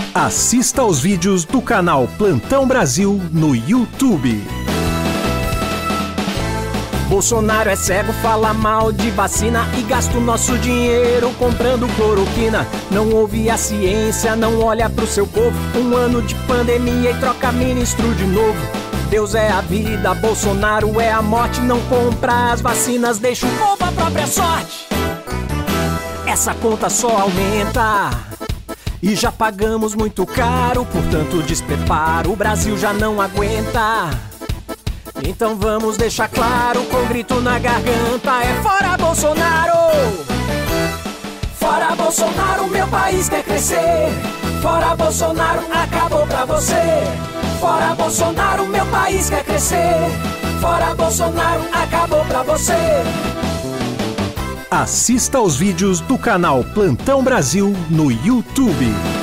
Assista aos vídeos do canal Plantão Brasil no YouTube. Bolsonaro é cego, fala mal de vacina e gasta o nosso dinheiro comprando cloroquina. Não ouve a ciência, não olha pro seu povo. Um ano de pandemia e troca ministro de novo. Deus é a vida, Bolsonaro é a morte. Não compra as vacinas, deixa o povo à própria sorte. Essa conta só aumenta e já pagamos muito caro por tanto despreparo. O Brasil já não aguenta. Então vamos deixar claro com grito na garganta: é fora Bolsonaro! Fora Bolsonaro, meu país quer crescer. Fora Bolsonaro, acabou pra você. Fora Bolsonaro, meu país quer crescer. Fora Bolsonaro, acabou pra você. Assista aos vídeos do canal Plantão Brasil no YouTube.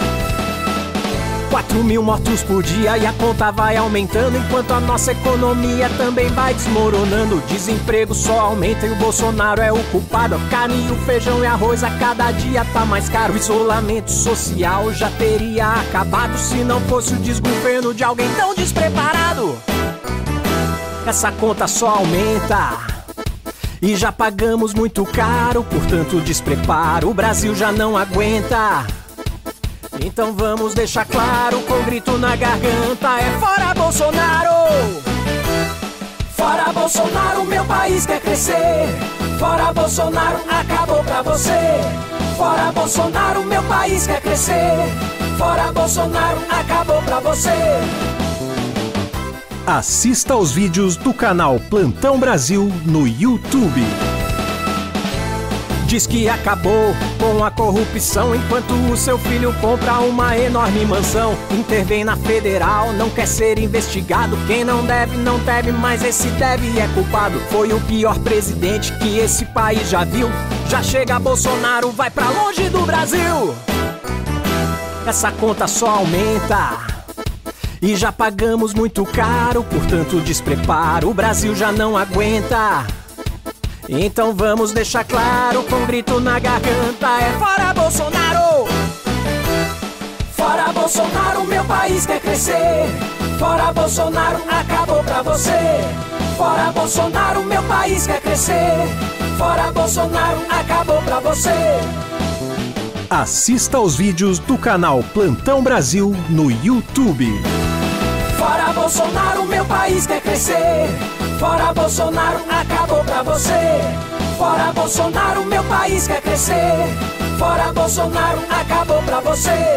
4.000 mortos por dia e a conta vai aumentando, enquanto a nossa economia também vai desmoronando. O desemprego só aumenta e o Bolsonaro é o culpado. A carne, o feijão e arroz a cada dia tá mais caro. O isolamento social já teria acabado se não fosse o desgoverno de alguém tão despreparado. Essa conta só aumenta e já pagamos muito caro por tanto despreparo. O Brasil já não aguenta. Então vamos deixar claro com grito na garganta: é fora Bolsonaro! Fora Bolsonaro, meu país quer crescer. Fora Bolsonaro, acabou pra você. Fora Bolsonaro, meu país quer crescer. Fora Bolsonaro, acabou pra você. Assista aos vídeos do canal Plantão Brasil no YouTube. Diz que acabou com a corrupção, enquanto o seu filho compra uma enorme mansão. Intervém na federal, não quer ser investigado. Quem não deve, não teme, mas esse deve é culpado. Foi o pior presidente que esse país já viu. Já chega Bolsonaro, vai pra longe do Brasil. Essa conta só aumenta e já pagamos muito caro por tanto despreparo. O Brasil já não aguenta. Então vamos deixar claro com grito na garganta: é fora Bolsonaro! Fora Bolsonaro, meu país quer crescer. Fora Bolsonaro, acabou pra você. Fora Bolsonaro, meu país quer crescer. Fora Bolsonaro, acabou pra você. Assista aos vídeos do canal Plantão Brasil no YouTube. Fora Bolsonaro, meu país quer crescer. Fora Bolsonaro, acabou pra você. Fora Bolsonaro, meu país quer crescer. Fora Bolsonaro, acabou pra você.